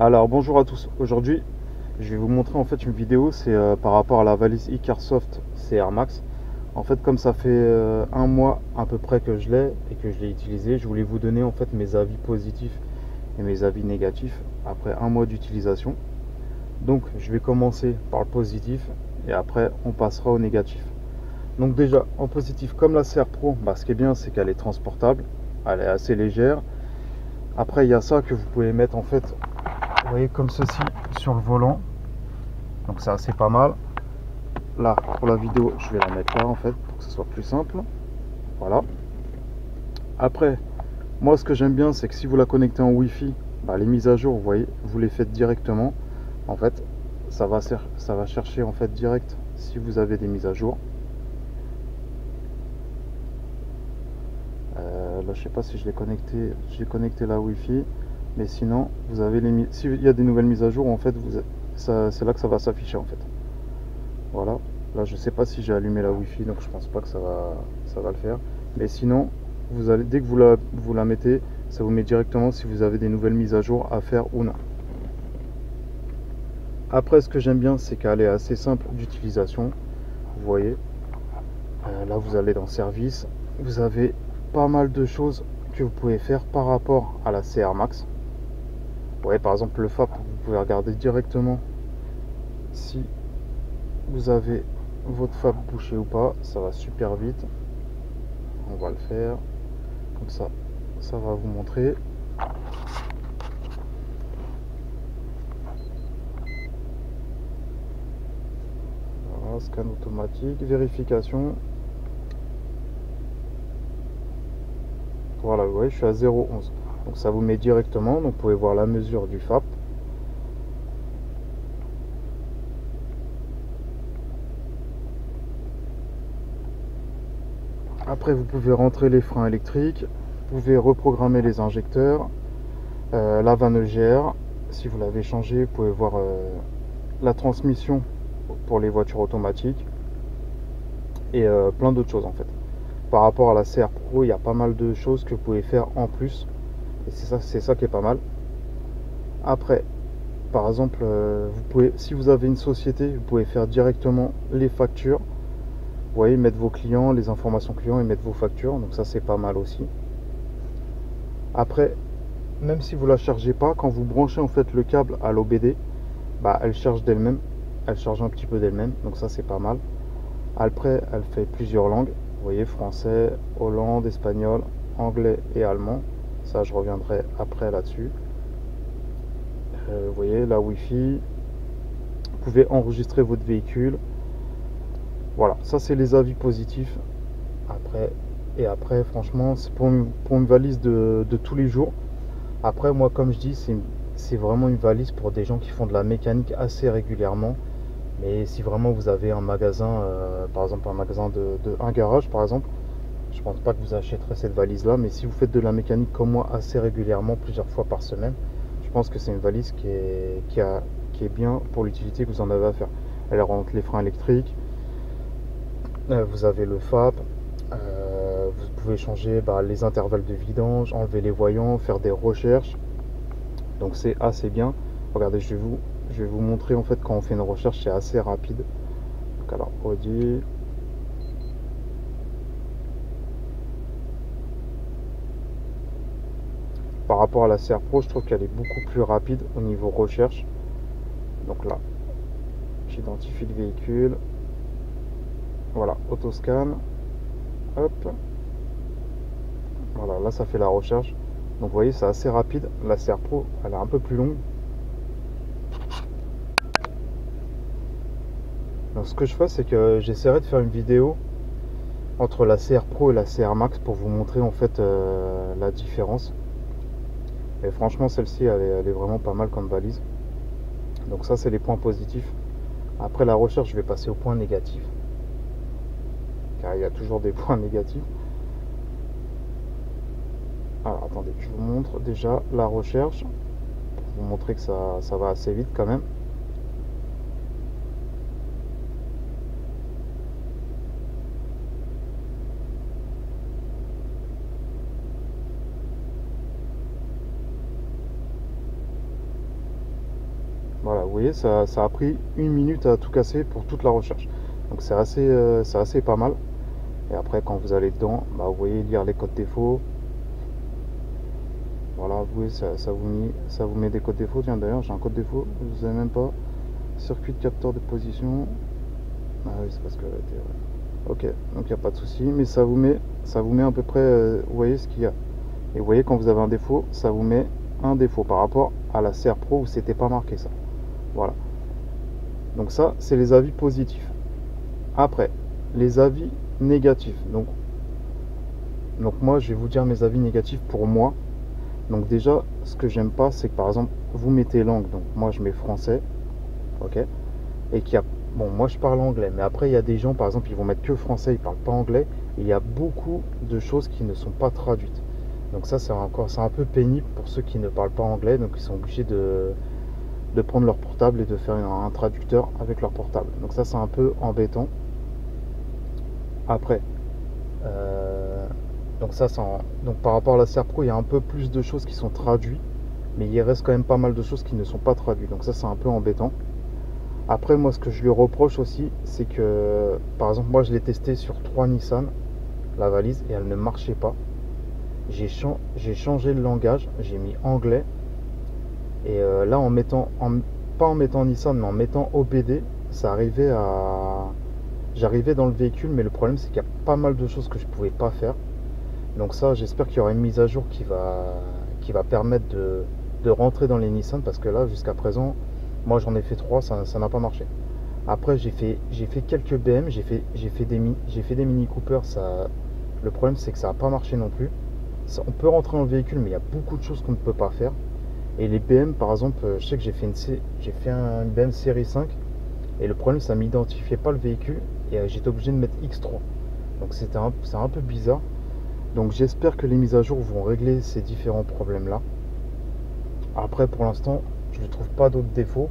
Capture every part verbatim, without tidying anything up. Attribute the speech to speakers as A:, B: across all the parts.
A: Alors bonjour à tous, aujourd'hui je vais vous montrer en fait une vidéo, c'est euh, par rapport à la valise Icarsoft C R Max. En fait comme ça fait euh, un mois à peu près que je l'ai et que je l'ai utilisé, je voulais vous donner en fait mes avis positifs et mes avis négatifs après un mois d'utilisation. Donc je vais commencer par le positif et après on passera au négatif. Donc déjà en positif, comme la C R Pro, bah, ce qui est bien c'est qu'elle est transportable, elle est assez légère. Après il y a ça que vous pouvez mettre en fait, vous voyez, comme ceci sur le volant, donc c'est assez pas mal. Là pour la vidéo je vais la mettre là en fait pour que ce soit plus simple. Voilà. Après moi ce que j'aime bien c'est que si vous la connectez en Wi-Fi, bah, les mises à jour vous voyez vous les faites directement. En fait ça va, ça va chercher en fait direct si vous avez des mises à jour. Euh, là je sais pas si je l'ai connecté, j'ai connecté la Wi-Fi, mais sinon vous avez les, s'il y a des nouvelles mises à jour en fait vous, c'est là que ça va s'afficher en fait. Voilà, là je sais pas si j'ai allumé la Wi-Fi, donc je pense pas que ça va, ça va le faire. Mais sinon, vous allez, dès que vous la, vous la mettez, ça vous met directement si vous avez des nouvelles mises à jour à faire ou non. Après, ce que j'aime bien, c'est qu'elle est assez simple d'utilisation. Vous voyez, euh, là vous allez dans Service, vous avez pas mal de choses que vous pouvez faire par rapport à la C R Max. Vous voyez, par exemple le F A P, vous pouvez regarder directement si vous avez votre F A P bouché ou pas, ça va super vite. On va le faire comme ça, ça va vous montrer. Voilà, scan automatique, vérification. Voilà, vous voyez, je suis à zéro virgule onze, donc ça vous met directement, donc vous pouvez voir la mesure du F A P. Après vous pouvez rentrer les freins électriques, vous pouvez reprogrammer les injecteurs, euh, la vanne E G R, si vous l'avez changé, vous pouvez voir euh, la transmission pour les voitures automatiques et euh, plein d'autres choses en fait. Par rapport à la C R Pro, il y a pas mal de choses que vous pouvez faire en plus, et c'est ça, c'est ça qui est pas mal. Après, par exemple, euh, vous pouvez, si vous avez une société, vous pouvez faire directement les factures. Vous voyez, mettre vos clients, les informations clients et mettre vos factures. Donc ça, c'est pas mal aussi. Après, même si vous la chargez pas, quand vous branchez en fait le câble à l'O B D, bah, elle charge d'elle-même. Elle charge un petit peu d'elle-même. Donc ça, c'est pas mal. Après, elle fait plusieurs langues. Vous voyez, français, Hollande, espagnol, anglais et allemand. Ça, je reviendrai après là-dessus. Euh, vous voyez, la Wi-Fi. Vous pouvez enregistrer votre véhicule. Voilà, ça c'est les avis positifs. Après, et après, franchement, c'est pour une, pour une valise de, de tous les jours. Après, moi, comme je dis, c'est c'est vraiment une valise pour des gens qui font de la mécanique assez régulièrement. Mais si vraiment vous avez un magasin, euh, par exemple un magasin de, de un garage par exemple, je pense pas que vous achèterez cette valise là. Mais si vous faites de la mécanique comme moi assez régulièrement, plusieurs fois par semaine, je pense que c'est une valise qui est, qui a, qui est bien pour l'utilité que vous en avez à faire. Elle rentre les freins électriques, euh, vous avez le F A P, euh, vous pouvez changer bah, les intervalles de vidange, enlever les voyants, faire des recherches. Donc c'est assez bien. Regardez, je vais vous, je vais vous montrer en fait quand on fait une recherche, c'est assez rapide. Donc alors Audi. Par rapport à la C R Pro, je trouve qu'elle est beaucoup plus rapide au niveau recherche. Donc là, j'identifie le véhicule. Voilà, autoscan. Hop. Voilà, là ça fait la recherche. Donc vous voyez, c'est assez rapide. La C R Pro, elle est un peu plus longue. Donc ce que je fais, c'est que j'essaierai de faire une vidéo entre la C R Pro et la C R Max pour vous montrer en fait euh, la différence. Et franchement, celle-ci, elle, elle est vraiment pas mal comme valise. Donc ça, c'est les points positifs. Après la recherche, je vais passer aux points négatifs. Car il y a toujours des points négatifs. Alors attendez, je vous montre déjà la recherche. Pour vous montrer que ça, ça va assez vite quand même. vous voyez, ça, ça a pris une minute à tout casser pour toute la recherche. Donc c'est assez, euh, c'est assez pas mal. Et après, quand vous allez dedans, bah, vous voyez lire les codes défauts. Voilà, vous voyez, ça, ça, vous met, ça vous met des codes défauts. Tiens, d'ailleurs, j'ai un code défaut, je ne savais même pas. Circuit de capteur de position. Ah oui, c'est parce que... Ok, donc il n'y a pas de souci. Mais ça vous met, ça vous met à peu près, euh, vous voyez ce qu'il y a. Et vous voyez, quand vous avez un défaut, ça vous met un défaut par rapport à la C R Pro où c'était pas marqué ça. Voilà. Donc ça, c'est les avis positifs. Après, les avis négatifs. Donc, donc moi, je vais vous dire mes avis négatifs pour moi. Donc déjà, ce que j'aime pas, c'est que par exemple, vous mettez langue. Donc moi, je mets français, ok. Et qu'il y a, bon, moi, je parle anglais, mais après, il y a des gens, par exemple, ils vont mettre que français, ils parlent pas anglais. Et il y a beaucoup de choses qui ne sont pas traduites. Donc ça, c'est encore, c'est un peu pénible pour ceux qui ne parlent pas anglais. Donc ils sont obligés de de prendre leur portable et de faire un, un traducteur avec leur portable. Donc ça, c'est un peu embêtant. Après, euh, donc ça, en, donc par rapport à la C R Pro, il y a un peu plus de choses qui sont traduites, mais il reste quand même pas mal de choses qui ne sont pas traduites. Donc ça, c'est un peu embêtant. Après, moi, ce que je lui reproche aussi, c'est que, par exemple, moi, je l'ai testé sur trois Nissan, la valise, et elle ne marchait pas. J'ai cha j'ai changé le langage, j'ai mis anglais. Et euh, là, en mettant, en, pas en mettant Nissan, mais en mettant O B D, ça arrivait à... J'arrivais dans le véhicule, mais le problème, c'est qu'il y a pas mal de choses que je pouvais pas faire. Donc ça, j'espère qu'il y aura une mise à jour qui va, qui va permettre de, de rentrer dans les Nissan, parce que là, jusqu'à présent, moi, j'en ai fait trois, ça n'a pas marché. Après, j'ai fait, j'ai fait quelques B M, j'ai fait, j'ai fait des, j'ai fait des Mini Cooper, ça... Le problème, c'est que ça n'a pas marché non plus. Ça, on peut rentrer dans le véhicule, mais il y a beaucoup de choses qu'on ne peut pas faire. Et les B M, par exemple, je sais que j'ai fait une j'ai fait un B M série cinq et le problème, ça m'identifiait pas le véhicule et j'étais obligé de mettre X trois. Donc c'était un, c'est un peu bizarre. Donc j'espère que les mises à jour vont régler ces différents problèmes là. Après, pour l'instant, je ne trouve pas d'autres défauts,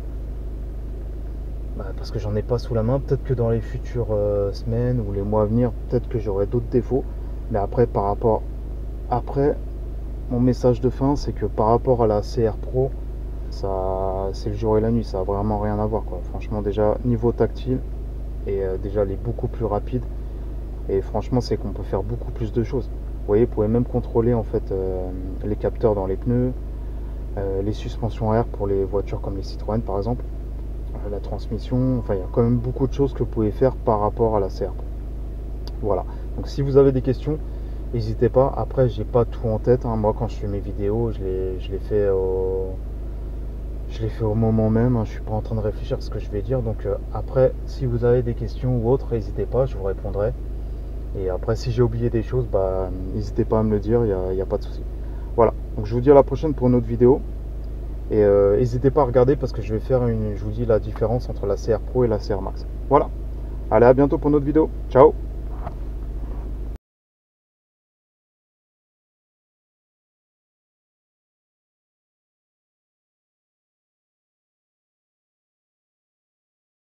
A: bah, parce que j'en ai pas sous la main. Peut-être que dans les futures euh, semaines ou les mois à venir, peut-être que j'aurai d'autres défauts. Mais après, par rapport après mon message de fin, c'est que par rapport à la C R Pro, ça, c'est le jour et la nuit, ça a vraiment rien à voir, quoi. Franchement, déjà niveau tactile, et euh, déjà elle est beaucoup plus rapide. Et franchement, c'est qu'on peut faire beaucoup plus de choses. Vous voyez, vous pouvez même contrôler en fait euh, les capteurs dans les pneus, euh, les suspensions à air pour les voitures comme les Citroën par exemple, euh, la transmission. Enfin, il y a quand même beaucoup de choses que vous pouvez faire par rapport à la C R Pro. Voilà. Donc, si vous avez des questions, n'hésitez pas. Après, j'ai pas tout en tête, hein. Moi, quand je fais mes vidéos, je les, je les fais au, je les fais au moment même, hein. Je suis pas en train de réfléchir à ce que je vais dire. Donc euh, après, si vous avez des questions ou autres, n'hésitez pas, je vous répondrai. Et après, si j'ai oublié des choses, bah, n'hésitez pas à me le dire, il n'y a, a pas de souci. Voilà. Donc je vous dis à la prochaine pour une autre vidéo. Et euh, n'hésitez pas à regarder parce que je vais faire une, je vous dis la différence entre la C R Pro et la C R Max. Voilà. Allez, à bientôt pour une autre vidéo. Ciao.